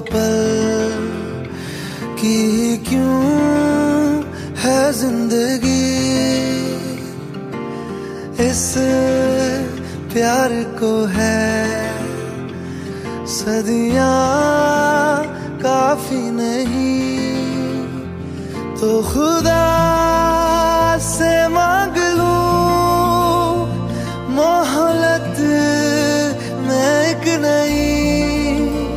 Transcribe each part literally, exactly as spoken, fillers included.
पल की क्यों है जिंदगी, इस प्यार को है सदियां काफी नहीं, तो खुदा से मांग लूं मोहलत में एक नहीं,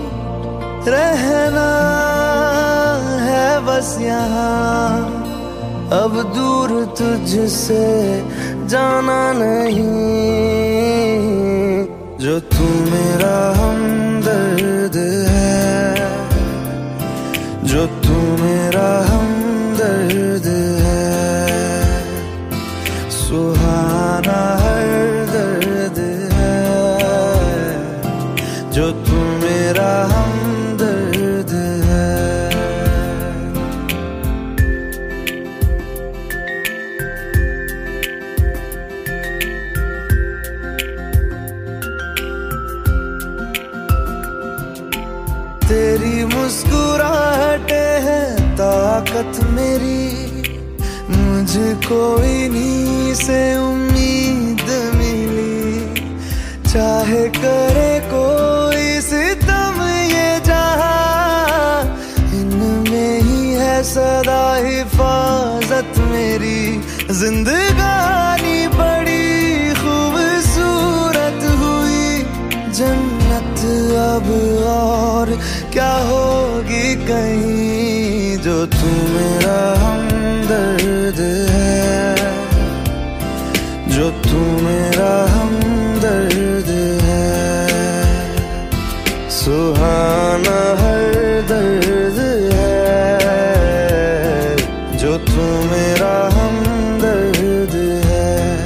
रहना है बस यहाँ, अब दूर तुझसे जाना नहीं। जो तू मेरा हमदर्द है, जो तू मेरा हमदर्द है, सुहाना हर दर्द है, जो तू मेरा हमदर्द है। तेरी मुस्कुराहटे है ताकत मेरी, मुझको इन्हीं से उम्मीद मिली, चाहे करे कोई सितम ये जहां, इनमें ही है सदा हिफाजत मेरी। जिंदगानी बड़ी खूबसूरत हुई, जन्नत अब और क्या होगी कहीं, जो तू मेरा हमदर्द है, जो तू मेरा हमदर्द है, सुहाना हर दर्द है, जो तू मेरा हमदर्द है।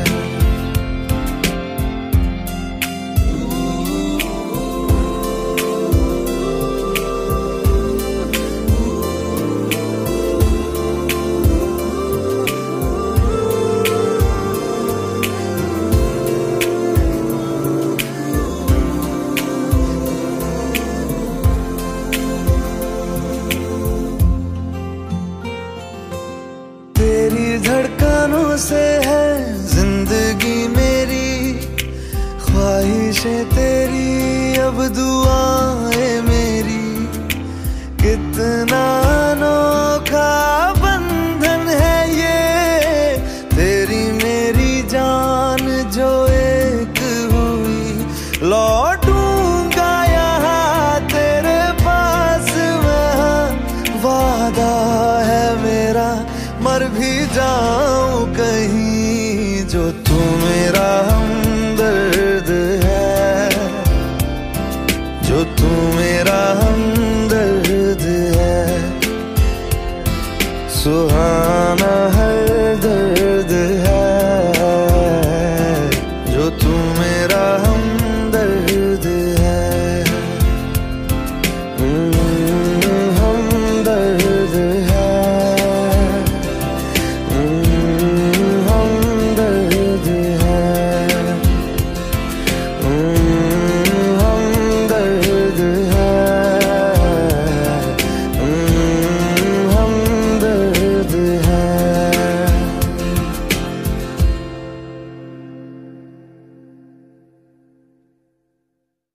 तेरी धड़कनों से है जिंदगी मेरी, ख्वाहिशें तेरी अब दुआएं मेरी, कितना अनोखा बंधन है ये, तेरी मेरी जान जो एक हुई, लौटूंगा यहाँ तेरे पास मैं, वादा है मेरा मर भी जाऊं कहीं, जो